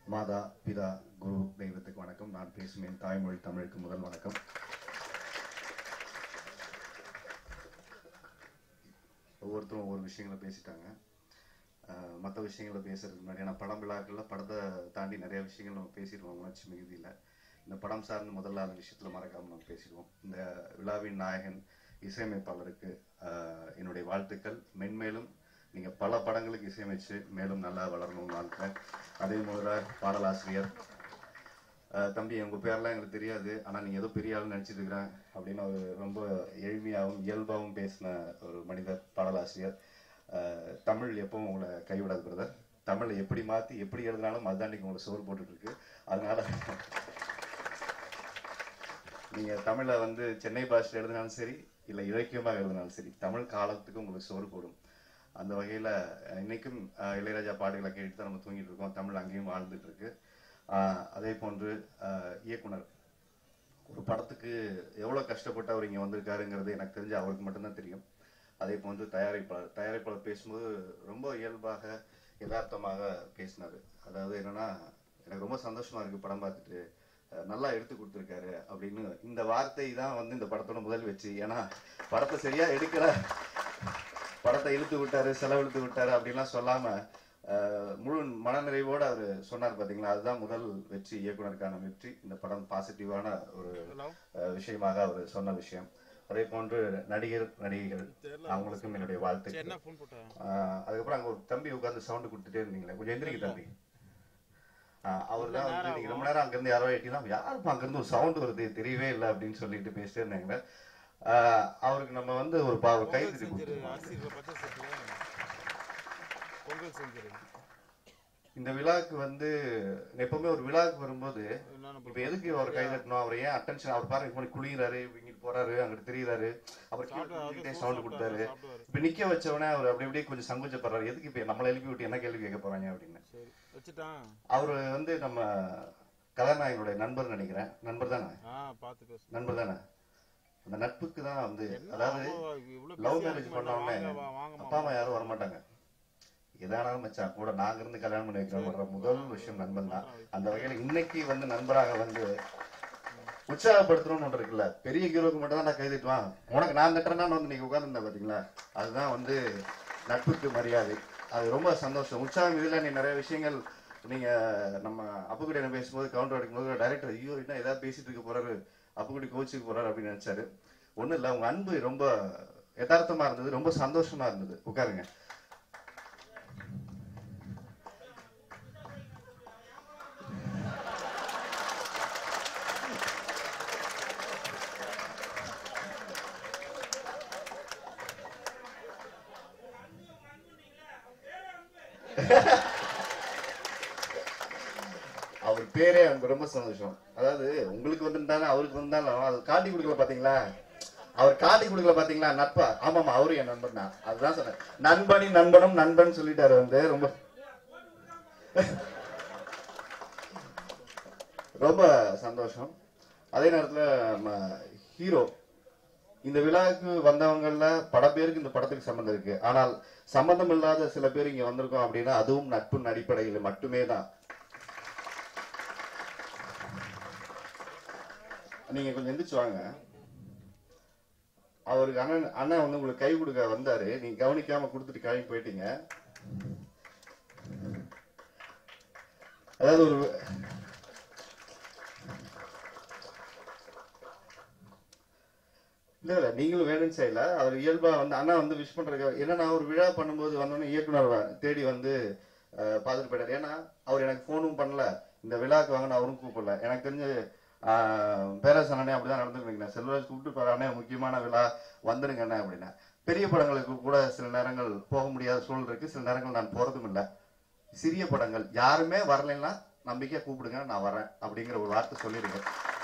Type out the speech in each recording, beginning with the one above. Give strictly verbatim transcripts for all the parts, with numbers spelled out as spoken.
மாதா பிதா குரு தெய்வத்துக்கு வணக்கம். நான் பேசும் என் தாய்மொழி தமிழுக்கு முதல் வணக்கம். ஒவ்வொருத்தரும் ஒவ்வொரு விஷயங்களை பேசிட்டாங்க. மற்ற விஷயங்களை பேசுறதுக்கு முன்னாடி ஏன்னா படம் விழாக்களில் படத்தை தாண்டி நிறைய விஷயங்கள் நம்ம பேசிடுவோம். உணர்ச்சி மிகுதியில் இந்த படம் சார்ந்த முதல்ல அந்த விஷயத்தில் மறக்காமல் நம்ம பேசிடுவோம். இந்த விழாவின் நாயகன் இசையமைப்பாளருக்கு என்னுடைய வாழ்த்துக்கள். மென்மேலும் நீங்கள் பல படங்களுக்கு இசையமைச்சு மேலும் நல்லா வளரணும்னு வாழ்த்துறேன். அதே முதல்ல பாடலாசிரியர் தம்பி, உங்கள் பேரெல்லாம் எங்களுக்கு தெரியாது, ஆனால் நீங்கள் ஏதோ பெரிய ஆள் நினச்சிட்டு இருக்கிறேன் அப்படின்னு அவர் ரொம்ப எளிமையாகவும் இயல்பாகவும் பேசின ஒரு மனிதர் பாடலாசிரியர். தமிழ் எப்பவும் உங்களை கைவிடாது பிரதர். தமிழை எப்படி மாற்றி எப்படி எழுதினாலும் அதுதான் உங்களை சோறு போட்டுட்ருக்கு. அதனால நீங்கள் தமிழை வந்து சென்னை பாஷையில் எழுதினாலும் சரி, இல்லை இலக்கியமாக எழுதினாலும் சரி, தமிழ் காலத்துக்கு உங்களுக்கு சோறு போடும். அந்த வகையில் இன்னைக்கும் இளையராஜா பாடல்களை கேட்டு தான் நம்ம தூங்கிட்டு இருக்கோம். தமிழ் அங்கேயும் வாழ்ந்துட்டு இருக்கு. அதே போன்று இயக்குனர் ஒரு படத்துக்கு எவ்வளோ கஷ்டப்பட்டு அவர் இங்கே வந்திருக்காருங்கிறது எனக்கு தெரிஞ்சு அவருக்கு மட்டும்தான் தெரியும். அதே போன்று தயாரிப்பாளர் தயாரிப்பாளர் பேசும்போது ரொம்ப இயல்பாக யதார்த்தமாக பேசினார். அதாவது என்னன்னா, எனக்கு ரொம்ப சந்தோஷமா இருக்கு படம் பார்த்துட்டு, நல்லா எடுத்து கொடுத்துருக்காரு அப்படின்னு. இந்த வார்த்தை தான் வந்து இந்த படத்தோட முதல் வெற்றி. ஏன்னா படத்தை சரியா எடுக்கல, படத்தை இழுத்து விட்டாரு, செலவெழுத்து விட்டாரு அப்படின்லாம் சொல்லாம முழு மனநிறைவோடு அவர் சொன்னார் பார்த்தீங்களா. அதுதான் முதல் வெற்றி, இயக்குனருக்கான வெற்றி. இந்த படம் பாசிட்டிவான ஒரு விஷயமாக அவர் சொன்ன விஷயம். அதே போன்று நடிகர் நடிகைகள் அவங்களுக்கும் என்னுடைய வாழ்த்துக்கள். அதுக்கப்புறம் அங்கே ஒரு தம்பி உட்காந்து சவுண்டு கொடுத்துட்டே இருந்தீங்களே, கொஞ்சம் எந்திரிக்க தம்பி. அவர் தான் வந்து நீங்க ரொம்ப நேரம் அங்கிருந்து யாரோ எட்டினா யாருக்கும் அங்கிருந்து ஒரு சவுண்டு வருது தெரியவே இல்லை அப்படின்னு சொல்லிட்டு பேசிட்டே இருந்தாங்க. அவருக்கு நம்ம வந்து ஒரு பாவ கை தட்டி கொடுத்துருக்கோம். இந்த விழாவுக்கு வந்து எப்பவுமே ஒரு விழாவுக்கு வரும்போது இப்ப எதுக்கு அவர் கை தட்டணும், அவர் ஏன் அட்டென்ஷன், அவர் பாருங்க இப்ப குளிக்கிறாரு, இங்கிட்டு போறாரு, அங்கிட்டு தெரியுறாரு, அவர் சவுண்ட் கொடுத்தாரு. இப்ப நிக்க வச்சவனே அவர் அப்படி அப்படியே கொஞ்சம் சங்கோச்சப்படுறாரு. எதுக்கு இப்ப நம்மளை எழுப்பி விட்டு என்ன கேள்வி கேட்க போறாங்க அப்படின்னு. அவரு வந்து நம்ம கதாநாயகனுடைய நண்பர் நினைக்கிறேன். நண்பர் தானே? நண்பர் தானே? அந்த நட்புக்கு தான் வந்து, அதாவது லவ் மேரேஜ் பண்ணவொடனே அப்பா அம்மா யாரும் வரமாட்டாங்க. எதானாலும் மச்சான் கூட நாங்க இருந்து கல்யாணம் பண்ணி வைக்கிறோம் முதல் விஷயம் நண்பன் தான். அந்த வகையில இன்னைக்கு வந்து நண்பராக வந்து உற்சாகப்படுத்தணும்னு ஒன்று இருக்குல்ல. பெரிய ஹீரோக்கு மட்டும் தான் நான் கைதிட்டுவான், உனக்கு நான் தட்டுறேன்னா வந்து நீங்க உட்காந்துருந்தேன் பாத்தீங்களா. அதுதான் வந்து நட்புக்கு மரியாதை. அது ரொம்ப சந்தோஷம், உற்சாகம். இதுல நீ நிறைய விஷயங்கள் நீங்க நம்ம அப்புக்குடி என்ன பேசும்போது கவுண்டர் அடிக்கும்போது டைரக்டர் ஐயோ என்ன ஏதாவது பேசிட்டு இருக்க போறாரு, அப்புக்குடி கோச்சுக்கு போறாரு அப்படின்னு நினைச்சாரு. ஒன்றும் இல்லை, உங்க அன்பு ரொம்ப யதார்த்தமா இருந்தது, ரொம்ப சந்தோஷமா இருந்தது. உட்காருங்க. அவர் பேரே எனக்கு ரொம்ப சந்தோஷம். அதாவது உங்களுக்கு வந்திருந்தாலும் அவருக்கு வந்தாலும் அது காட்டி கொடுக்கல பாத்தீங்களா, அவர் காட்டி கொடுக்கல பாத்தீங்களா நட்பா. ஆமாமா, அவரு என் நண்பன் தான். அதுதான் சொன்னேன், நண்பனின் நண்பனும் நண்பன் சொல்லிட்டாரு வந்து. ரொம்ப ரொம்ப சந்தோஷம். அதே நேரத்துல நம்ம ஹீரோ இந்த விழாவுக்கு வந்தவங்கல பல பேருக்கு இந்த படத்துக்கு சம்பந்தம் இருக்கு. ஆனால் சம்பந்தம் இல்லாத சில பேர் இங்க வந்திருக்கோம் அப்படின்னா அதுவும் நட்பின் அடிப்படையில் மட்டுமே தான். நீங்க கொஞ்சம் எந்திரிச்சு வாங்க. அவருக்கு அண்ணன் அண்ணன் வந்து உங்களுக்கு கை கொடுக்க வந்தாரு, நீங்க கவனிக்காம கொடுத்துட்டு கிளம்பி போயிட்டீங்க. அதாவது ஒரு இல்ல இல்ல நீங்களும் வேணும்னு செய்யல, அவர் இயல்பா வந்து அண்ணா வந்து விஷ் பண்றதுக்கு. ஏன்னா நான் ஒரு விழா பண்ணும்போது வந்தோடனே இயக்குனர் தேடி வந்து பார்த்துட்டு போயிட்டாரு. ஏன்னா அவர் எனக்கு போனும் பண்ணல, இந்த விழாக்கு வாங்க அவரும் கூப்பிடல. எனக்கு தெரிஞ்சு பேரரசனே அப்படிதான் நடந்துருக்கீங்க. செல்வராஜ் கூப்பிட்டு அண்ணே முக்கியமான விழா வந்துருங்க அண்ணே அப்படின்னா. பெரிய படங்களுக்கு கூட சில நேரங்கள் போக முடியாத சூழல் இருக்கு, சில நேரங்கள் நான் போறதும் இல்லை. சிறிய படங்கள் யாருமே வரலைன்னா நம்பிக்கையா கூப்பிடுங்க, நான் வரேன் அப்படிங்கிற ஒரு வார்த்தை சொல்லிருக்கேன்.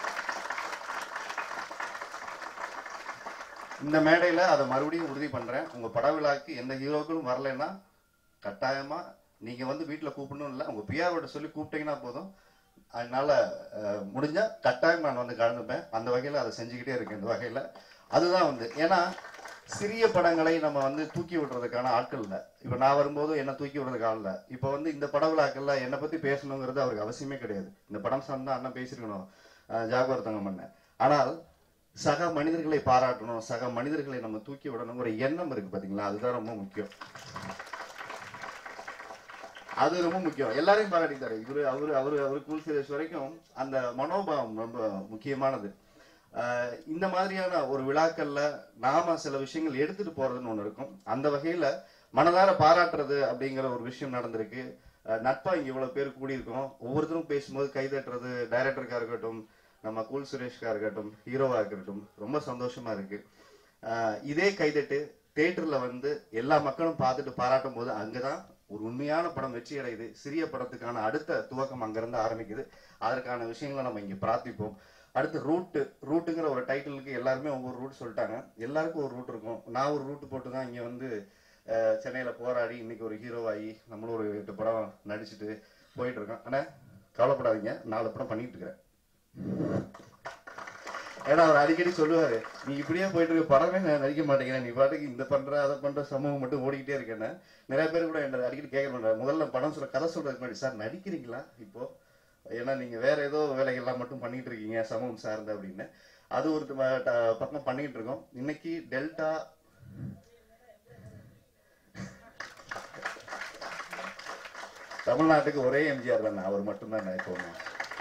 இந்த மேடையில அதை மறுபடியும் உறுதி பண்றேன். உங்க பட விழாக்கு எந்த ஹீரோக்களும் வரலைன்னா கட்டாயமா நீங்க வந்து வீட்டுல கூப்பிடணும் இல்லை, உங்க பிஆரோட சொல்லி கூப்பிட்டீங்கன்னா போதும். அதனால முடிஞ்சா கட்டாயம் நான் வந்து கலந்துப்பேன். அந்த வகையில அதை செஞ்சுக்கிட்டே இருக்கேன். இந்த வகையில அதுதான் வந்து, ஏன்னா சிறிய படங்களை நம்ம வந்து தூக்கி விடுறதுக்கான ஆட்கள் இல்லை. இப்ப நான் வரும்போது என்ன தூக்கி விடுறதுக்கு ஆள் இல்லை. இப்ப வந்து இந்த பட விழாக்கள்ல என்னை பத்தி பேசணுங்கிறது அவருக்கு அவசியமே கிடையாது. இந்த படம் சார்ந்தா அண்ணன் பேசிருக்கணும், ஜாகவர் தங்கம் பண்ண. ஆனால் சக மனிதர்களை பாராட்டணும், சக மனிதர்களை நம்ம தூக்கி விடணுங்கிற எண்ணம் இருக்கு பாத்தீங்களா, அதுதான் ரொம்ப முக்கியம். அது ரொம்ப முக்கியம். எல்லாரையும் பாராட்டிட்டாரு இவரு, அவரு அவரு அவரு கூல் சுரேஷ் வரைக்கும் அந்த மனோபாவம் ரொம்ப முக்கியமானது. இந்த மாதிரியான ஒரு விழாக்கள்ல நாம சில விஷயங்கள் எடுத்துட்டு போறதுன்னு ஒண்ணு இருக்கும். அந்த வகையில மனதார பாராட்டுறது அப்படிங்கிற ஒரு விஷயம் நடந்திருக்கு. நட்பா இங்க இவ்வளவு பேர் கூடியிருக்கோம். ஒவ்வொருத்தரும் பேசும்போது கைதட்டுறது, டைரக்டருக்கா இருக்கட்டும், நம்ம கூல் சுரேஷ்கா இருக்கட்டும், ஹீரோவா இருக்கட்டும், ரொம்ப சந்தோஷமா இருக்கு. இதே கைதட்டு தியேட்டர்ல வந்து எல்லா மக்களும் பார்த்துட்டு பாராட்டும் போது அங்கதான் ஒரு உண்மையான படம் வெற்றி அடையுது. சிறிய படத்துக்கான அடுத்த துவக்கம் அங்கிருந்து ஆரம்பிக்குது. அதற்கான விஷயங்களை நம்ம இங்க பிரார்த்திப்போம். அடுத்து ரூட்டு ரூட்டுங்கிற ஒரு டைட்டிலுக்கு எல்லாருமே ஒவ்வொரு ரூட் சொல்லிட்டாங்க. எல்லாருக்கும் ஒரு ரூட் இருக்கும். நான் ஒரு ரூட்டு போட்டு தான் இங்க வந்து சென்னையில போராடி இன்னைக்கு ஒரு ஹீரோவாகி நம்மளும் ஒரு எட்டு படம் நடிச்சுட்டு போயிட்டு இருக்கோம். ஆனா கவலைப்படாதீங்க, நாலு படம் பண்ணிட்டு இருக்கிறேன். ஏன்னா அவர் அடிக்கடி சொல்லுவாரு, நீ இப்படியே போயிட்டு இருக்க, படமே நான் நடிக்க மாட்டேங்கிறேன், நீ பாட்டுக்கு இந்த பண்ற அதை பண்ற சமூகம் மட்டும் ஓடிக்கிட்டே இருக்கேன்னு நிறைய பேர் கூட என்ன அடிக்கடி கேட்க மாட்டாங்க. முதல்ல படம் சொல்ல கதை சொல்றதுக்கு முன்னாடி, சார் நடிக்கிறீங்களா இப்போ, ஏன்னா நீங்க வேற ஏதோ வேலைகள்லாம் மட்டும் பண்ணிட்டு இருக்கீங்க சமூகம் சார்ந்த அப்படின்னு. அது ஒரு பக்கம் பண்ணிட்டு இருக்கோம். இன்னைக்கு டெல்டா தமிழ்நாட்டுக்கு ஒரே எம்ஜிஆர் தானே, அவர் மட்டும்தான் நினைப்போம்.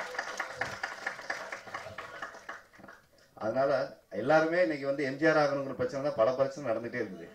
அதனால எல்லாருமே இன்னைக்கு வந்து எம்ஜிஆர் ஆகணுங்கிற பிரச்சனை தான், பல பிரச்சனை நடந்துட்டே இருக்குது.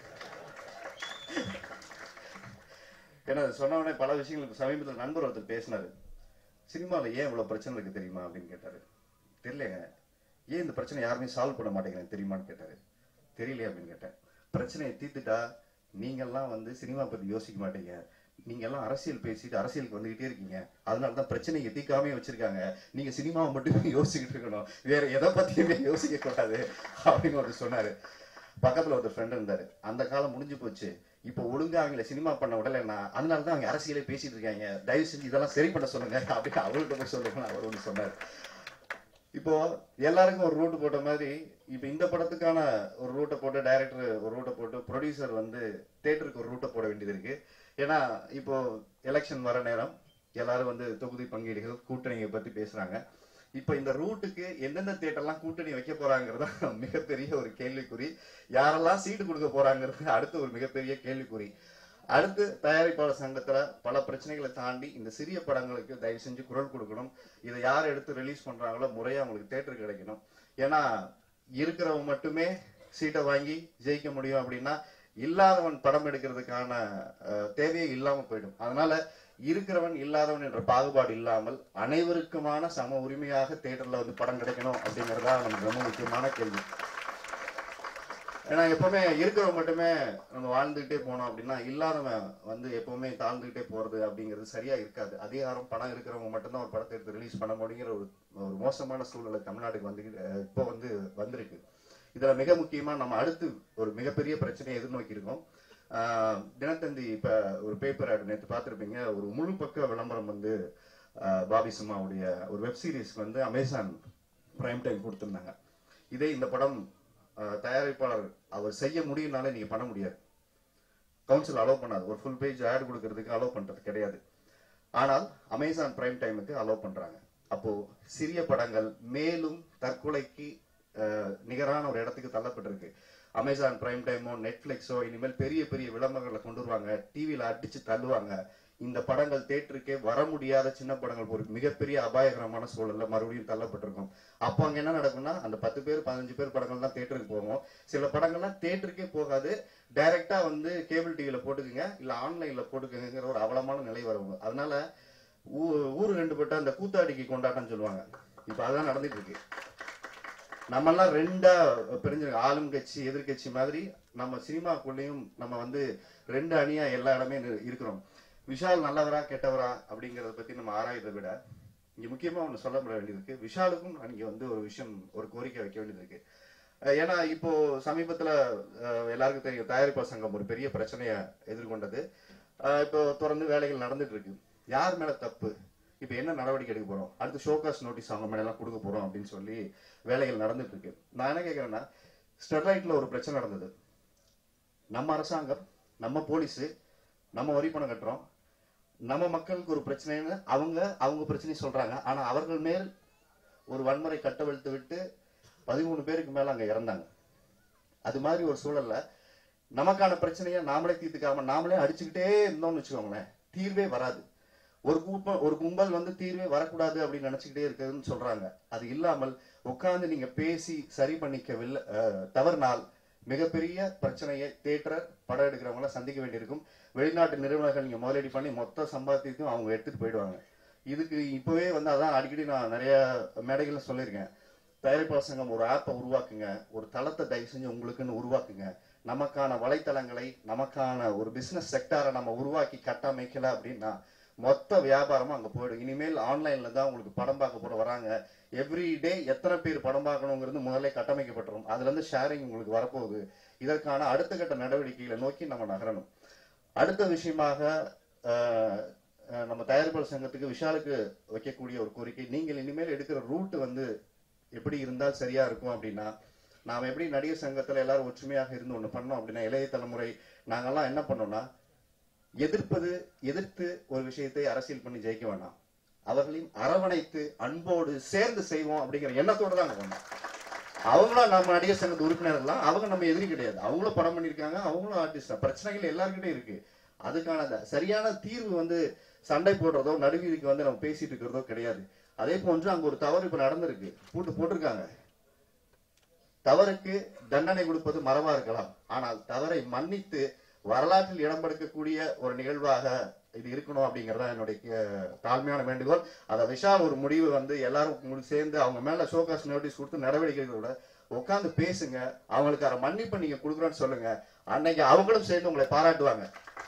ஏன்னா சொன்ன உடனே பல விஷயங்களுக்கு சமீபத்தில் நண்பர் ஒருத்தர் பேசினாரு, சினிமாவில் ஏன் இவ்வளவு பிரச்சனை இருக்கு தெரியுமா அப்படின்னு கேட்டாரு. தெரியலங்க. ஏன் இந்த பிரச்சனை யாருமே சால்வ் பண்ண மாட்டேங்கிறேன் தெரியுமான்னு கேட்டாரு. தெரியலையே அப்படின்னு கேட்டேன். பிரச்சனையை தீர்த்துட்டா நீங்கெல்லாம் வந்து சினிமா பத்தி யோசிக்க மாட்டீங்க, நீங்க எல்லாம் அரசியல் பேசிட்டு அரசியலுக்கு வந்துகிட்டே இருக்கீங்க, அதனாலதான் பிரச்சனையை தீர்க்காமே வச்சிருக்காங்க. நீங்க சினிமாவை மட்டுமே யோசிச்சுட்டு இருக்கணும், வேற எதை பத்தியுமே யோசிக்க கூடாது அப்படின்னு ஒருத்தர் சொன்னாரு. பக்கத்துல ஒருத்தர் ஃப்ரெண்ட் இருந்தாரு, அந்த காலம் முடிஞ்சு போச்சு, இப்போ ஒழுங்கா அவங்கள சினிமா பண்ண விடலைன்னா அதனாலதான் அவங்க அரசியலே பேசிட்டு இருக்காங்க, தயவு செஞ்சு இதெல்லாம் சரி பண்ண சொல்லுங்க அப்படின்னு அவர்கிட்ட போய் சொல்லுங்க அவர் ஒன்று சொன்னாரு. இப்போ எல்லாருக்கும் ஒரு ரூட் போட்ட மாதிரி இப்ப இந்த படத்துக்கான ஒரு ரூட்டை போட்டு, டைரக்டர் ஒரு ரூட்டை போட்டு, ப்ரொடியூசர் வந்து தியேட்டருக்கு ஒரு ரூட்டை போட வேண்டியது இருக்கு. ஏன்னா இப்போ எலெக்ஷன் வர நேரம், எல்லாரும் வந்து தொகுதி பங்கீடுகள் கூட்டணியை பத்தி பேசுறாங்க. இப்ப இந்த ரூட்டுக்கு எந்தெந்த தியேட்டர்லாம் கூட்டணி வைக்க போறாங்கிறதா மிகப்பெரிய ஒரு கேள்விக்குறி. யாரெல்லாம் சீட்டு கொடுக்க போறாங்கிறது அடுத்து ஒரு மிகப்பெரிய கேள்விக்குறி. அடுத்து தயாரிப்பாளர் சங்கத்துல பல பிரச்சனைகளை தாண்டி இந்த சிறிய படங்களுக்கு தயவு செஞ்சு குரல் கொடுக்கணும். இதை யார் எடுத்து ரிலீஸ் பண்றாங்களோ முறையா அவங்களுக்கு தியேட்டர் கிடைக்கணும். ஏன்னா இருக்கிறவங்க மட்டுமே சீட்டை வாங்கி ஜெயிக்க முடியும் அப்படின்னா இல்லாதவன் படம் எடுக்கிறதுக்கான தேவையே இல்லாம போயிடும். அதனால இருக்கிறவன் இல்லாதவன் என்ற பாகுபாடு இல்லாமல் அனைவருக்குமான சம உரிமையாக தியேட்டர்ல வந்து படம் கிடைக்கணும் அப்படிங்கறதா நமக்கு ரொம்ப முக்கியமான கேள்வி. ஏன்னா எப்பவுமே இருக்கிறவங்க மட்டுமே நம்ம வாழ்ந்துகிட்டே போனோம் அப்படின்னா இல்லாதவன் வந்து எப்பவுமே தாழ்ந்துகிட்டே போறது அப்படிங்கிறது சரியா இருக்காது. அதிகாரம் பணம் இருக்கிறவங்க மட்டும்தான் ஒரு படத்தை எடுத்து ரிலீஸ் பண்ண முடியுங்கிற ஒரு ஒரு மோசமான சூழ்நிலை தமிழ்நாட்டுக்கு வந்து இப்போ வந்து வந்திருக்கு. இதுல மிக முக்கியமா நம்ம அடுத்து ஒரு மிகப்பெரிய பிரச்சனையை எதிர்நோக்கி இருக்கோம். ஆஹ் தினத்தந்தி இப்ப ஒரு பேப்பர் ஆட் நேற்று பார்த்திருப்பீங்க, ஒரு முழு பக்க விளம்பரம் வந்து பாபி சிம்மாவுடைய ஒரு வெப் சீரிஸ்க்கு வந்து அமேசான் பிரைம் டைம் கொடுத்திருந்தாங்க. இதே இந்த படம் தயாரிப்பாளர் அவர் செய்ய முடியும்னாலே நீங்க பண்ண முடியாது, கவுன்சில் அலோவ் பண்ணாது, ஒரு ஃபுல் பேஜ் ஆட் கொடுக்கறதுக்கு அலோவ் பண்றது கிடையாது. ஆனால் அமேசான் பிரைம் டைமுக்கு அலோவ் பண்றாங்க. அப்போ சிறிய படங்கள் மேலும் தற்கொலைக்கு நிகரான ஒரு இடத்துக்கு தள்ளப்பட்டிருக்கு. அமேசான் பிரைம் டைமோ நெட்ஃபிளிக்ஸோ இனிமேல் பெரிய பெரிய விளம்பரங்களை கொண்டு வருவாங்க, டிவியில அடிச்சு தள்ளுவாங்க. இந்த படங்கள் தியேட்டருக்கே வர முடியாத சின்ன படங்கள் ஒரு மிகப்பெரிய அபாயகரமான சூழல்ல மறுபடியும் தள்ளப்பட்டிருக்கும். அப்போ அங்க என்ன நடக்கும்னா அந்த பத்து பேர் பதினஞ்சு பேர் படங்கள் தான் தியேட்டருக்கு போவோம். சில படங்கள்லாம் தியேட்டருக்கே போகாது, டைரக்டா வந்து கேபிள் டிவியில போட்டுக்குங்க இல்ல ஆன்லைன்ல போட்டுக்குங்கிற ஒரு அவலமான நிலை வரும். அதனால ஊரு ரெண்டு பட்ட அந்த கூத்தாடிக்கு கொண்டாட்டம் சொல்லுவாங்க, இப்ப அதான் நடந்துட்டு இருக்கு. நம்ம எல்லாம் ரெண்டா பிரிஞ்சிருக்க, ஆளும் கட்சி எதிர்கட்சி மாதிரி நம்ம சினிமாக்குள்ளேயும் நம்ம வந்து ரெண்டு அணியா எல்லா இடமே இருக்கிறோம். விஷால் நல்லவரா கெட்டவரா அப்படிங்கறத பத்தி நம்ம ஆராயதை விட இங்க முக்கியமா ஒண்ணு சொல்ல வேண்டியது இருக்கு. விஷாலுக்கும் நீங்க வந்து ஒரு விஷயம், ஒரு கோரிக்கை வைக்க வேண்டியது இருக்கு. ஏன்னா இப்போ சமீபத்துல எல்லாருக்கும் தெரியும் தயாரிப்பாளர் சங்கம் ஒரு பெரிய பிரச்சனையை எதிர்கொண்டது. இப்போ தொடர்ந்து வேலைகள் நடந்துட்டு இருக்கு. யார் மேல தப்பு, இப்ப என்ன நடவடிக்கை எடுக்க போறோம், அடுத்து ஷோகாஸ் நோட்டீஸ் அவங்க மேல எல்லாம் கொடுக்க போறோம் அப்படின்னு சொல்லி வேலைகள் நடந்துட்டு இருக்கு. நான் என்ன கேட்கறேன்னா, ஸ்டெர்லைட்ல ஒரு பிரச்சனை நடந்தது, நம்ம அரசாங்கம், நம்ம போலீஸ், நம்ம வரி பணம் கட்டுறோம், நம்ம மக்களுக்கு ஒரு பிரச்சனைன்னு அவங்க அவங்க பிரச்சனை சொல்றாங்க. ஆனா அவர்கள் மேல் ஒரு வன்முறை கட்டவிழ்த்து விட்டு பதிமூணு பேருக்கு மேல அங்க இறந்தாங்க. அது மாதிரி ஒரு சூழல்ல நமக்கான பிரச்சனையை நாமளே தீர்த்துக்காம நாமளே அடிச்சுக்கிட்டே இருந்தோம்னு வச்சுக்கோங்களேன், தீர்வே வராது. ஒரு கூப்ப ஒரு கும்பல் வந்து தீர்வே வரக்கூடாது அப்படின்னு நினைச்சுக்கிட்டே இருக்குதுன்னு சொல்றாங்க. அது இல்லாமல் உட்கார்ந்து நீங்க பேசி சரி பண்ணிக்கவில்லை தவறுனால் மிகப்பெரிய பிரச்சனையை தேட்டர் படம் எடுக்கிறவங்கள சந்திக்க வேண்டியிருக்கும். வெளிநாட்டு நிறுவனங்கள் நீங்க முதலீடு பண்ணி மொத்த சம்பாத்தியத்தையும் அவங்க எடுத்துட்டு போயிடுவாங்க. இதுக்கு இப்பவே வந்து அதான் அடிக்கடி நான் நிறைய மேடைகள்ல சொல்லியிருக்கேன். தயாரிப்பாளர் சங்கம் ஒரு ஆப்பை உருவாக்குங்க, ஒரு தளத்தை தயவு செஞ்சு உங்களுக்குன்னு உருவாக்குங்க. நமக்கான வலைத்தளங்களை, நமக்கான ஒரு பிசினஸ் செக்டாரை நம்ம உருவாக்கி கட்டமைக்கல அப்படின்னா மொத்த வியாபாரமும் அங்க போயிடும். இனிமேல் ஆன்லைன்ல தான் உங்களுக்கு படம் பார்க்க போட வராங்க. எவ்ரி டே எத்தனை பேர் படம் பார்க்கணுங்கிறது முதல்ல கட்டமைக்கப்பட்டுரும். அதுல இருந்து ஷேரிங் உங்களுக்கு வரப்போகுது. இதற்கான அடுத்த கட்ட நடவடிக்கைகளை நோக்கி நம்ம நகரணும். அடுத்த விஷயமாக நம்ம தயாரிப்பாளர் சங்கத்துக்கு விஷாலுக்கு வைக்கக்கூடிய ஒரு கோரிக்கை, நீங்கள் இனிமேல் எடுக்கிற ரூட் வந்து எப்படி இருந்தால் சரியா இருக்கும் அப்படின்னா, நாம எப்படி நடிகர் சங்கத்துல எல்லாரும் ஒற்றுமையாக இருந்து ஒண்ணு பண்ணோம் அப்படின்னா, இளைய தலைமுறை நாங்கெல்லாம் என்ன பண்ணோம்னா, எதிர்ப்பது எதிர்த்து ஒரு விஷயத்தை அரசியல் பண்ணி ஜெயிக்க வேண்டாம், அவர்களையும் அரவணைத்து அன்போடு சேர்ந்து செய்வோம் அப்படிங்கிற எண்ணத்தோடு தான் பண்ணோம். அவங்களும் நம்ம நடிகர் சங்கத்து உறுப்பினர்கள்லாம், அவங்க நம்ம எதிரி கிடையாது. அவங்களும் படம் பண்ணியிருக்காங்க, அவங்களும் ஆர்டிஸ்ட். பிரச்சனைகள் எல்லாருக்கிட்டையும் இருக்கு. அதுக்கான சரியான தீர்வு வந்து சண்டை போடுறதோ நடுவீதிக்கு வந்து நம்ம பேசிட்டு இருக்கிறதோ கிடையாது. அதே போன்று அங்க ஒரு தவறு இப்ப நடந்திருக்கு, பூட்டு போட்டிருக்காங்க. தவறுக்கு தண்டனை கொடுப்பது மரபா இருக்கலாம், ஆனால் தவறை மன்னித்து வரலாற்றில் இடம் படுத்தக்கூடிய ஒரு நிகழ்வாக இது இருக்கணும் அப்படிங்கறத என்னுடைய தாழ்மையான வேண்டுகோள். அதை விஷால் ஒரு முடிவு வந்து எல்லாரும் சேர்ந்து அவங்க மேல ஷோகாஸ் நோட்டீஸ் கொடுத்து நடவடிக்கைகளோட உட்காந்து பேசுங்க. அவங்களுக்கு அதை மன்னிப்பு நீங்க கொடுக்குறோன்னு சொல்லுங்க. அன்னைக்கு அவங்களும் சேர்ந்து உங்களை பாராட்டுவாங்க.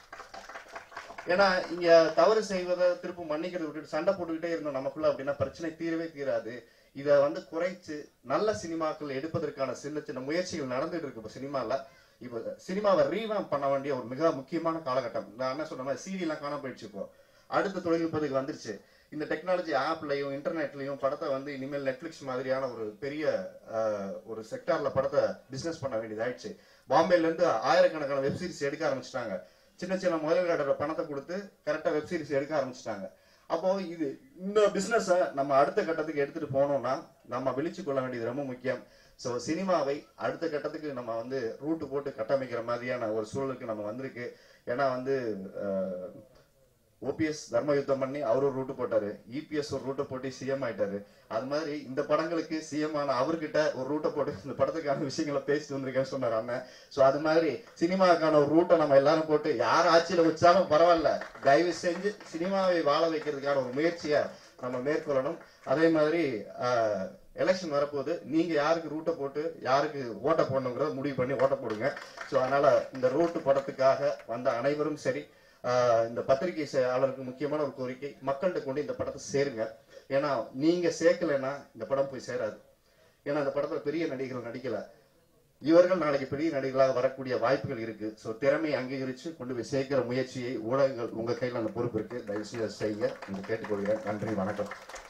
ஏன்னா இங்க தவறு செய்வதை திரும்ப மன்னிக்கிறது விட்டுட்டு சண்டை போட்டுக்கிட்டே இருந்தோம் நமக்குள்ள அப்படின்னா பிரச்சனை தீரவே தீராது. இதை வந்து குறைச்சு நல்ல சினிமாக்கள் எடுப்பதற்கான சின்ன சின்ன முயற்சிகள் நடந்துட்டு இருக்கு. இப்ப சினிமால இப்ப சினிமாவை ரீவாம் பண்ண வேண்டிய ஒரு மிக முக்கியமான காலகட்டம். நான் என்ன சொன்ன சிடி எல்லாம் காண போயிடுச்சு. இப்போ அடுத்த தொழில்நுட்பத்துக்கு வந்துருச்சு. இந்த டெக்னாலஜி ஆப்லையும் இன்டர்நெட்லையும் படத்தை வந்து இனிமேல் நெட்ஃபிளிக்ஸ் மாதிரியான ஒரு பெரிய ஒரு செக்டார்ல படத்தை பிசினஸ் பண்ண வேண்டியதாயிடுச்சு. பாம்பேல இருந்து ஆயிரக்கணக்கான வெப்சீரிஸ் எடுக்க ஆரம்பிச்சிட்டாங்க. சின்ன சின்ன முதலீடாளரோட பணத்தை கொடுத்து கரெக்டா வெப்சீரிஸ் எடுக்க ஆரம்பிச்சிட்டாங்க. அப்போ இது இந்த பிசினஸ நம்ம அடுத்த கட்டத்துக்கு எடுத்துட்டு போனோம்னா நம்ம விழிச்சு கொள்ள வேண்டியது ரொம்ப முக்கியம். ஸோ சினிமாவை அடுத்த கட்டத்துக்கு நம்ம வந்து ரூட்டு போட்டு கட்டமைக்கிற மாதிரியான ஒரு சூழலுக்கு நம்ம வந்திருக்கு. ஏன்னா வந்து ஓபிஎஸ் தர்ம யுத்தம் பண்ணி அவர் ஒரு ரூட்டு போட்டாரு, இபிஎஸ் ஒரு ரூட்டை போட்டு சிஎம் ஆயிட்டாரு. அது மாதிரி இந்த படங்களுக்கு சிஎம் ஆன அவர்கிட்ட ஒரு ரூட்டை போட்டு இந்த படத்துக்கான விஷயங்களை பேசிட்டு வந்திருக்கேன்னு சொன்னார் அண்ணன். ஸோ அது மாதிரி சினிமாவுக்கான ஒரு ரூட்டை நம்ம எல்லாரும் போட்டு யார் ஆட்சியில வச்சாலும் பரவாயில்ல, தயவு செஞ்சு சினிமாவை வாழ வைக்கிறதுக்கான ஒரு முயற்சியை நம்ம மேற்கொள்ளணும். அதே மாதிரி எலெக்ஷன் வரப்போகுது, நீங்க யாருக்கு ரூட்டை போட்டு யாருக்கு ஓட்ட போடணுங்கிறத முடிவு பண்ணி ஓட்ட போடுங்க. ஸோ அதனால இந்த ரூட்டு படத்துக்காக வந்த அனைவரும் சரி, இந்த பத்திரிகை செயலாளருக்கு முக்கியமான ஒரு கோரிக்கை, மக்கள்கிட்ட கொண்டு இந்த படத்தை சேருங்க. ஏன்னா நீங்க சேர்க்கலைன்னா இந்த படம் போய் சேராது. ஏன்னா இந்த படத்துல பெரிய நடிகர்கள் நடிக்கல, இவர்கள் நாளைக்கு பெரிய நடிகர்களாக வரக்கூடிய வாய்ப்புகள் இருக்கு. ஸோ திறமையை அங்கீகரிச்சு கொண்டு போய் சேர்க்கிற முயற்சியை ஊடகங்கள் உங்க கையில் அந்த பொறுப்பு இருக்கு, தயவு செய்து செய்யுங்க என்று கேட்டுக்கொள்கிறேன். நன்றி, வணக்கம்.